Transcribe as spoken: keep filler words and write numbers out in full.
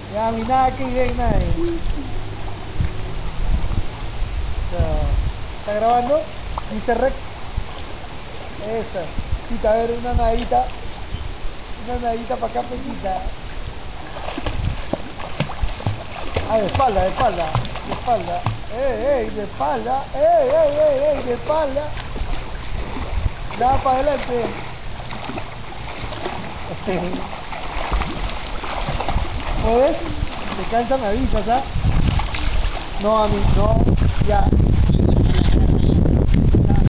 Ya, mi nada que bien, nada. ¿Está grabando? ¿Mister Rec? Eso. Quita, a ver, una nadita. Una nadita para acá, pequita. Ah, de espalda, de espalda. De espalda. ¡Ey, ey! De espalda. ¡Ey, ey, ey, ey! De espalda. Nada para adelante. ¿Puedes? Te cansa, me avisas, ¿ah? No, a mí, no. Ya.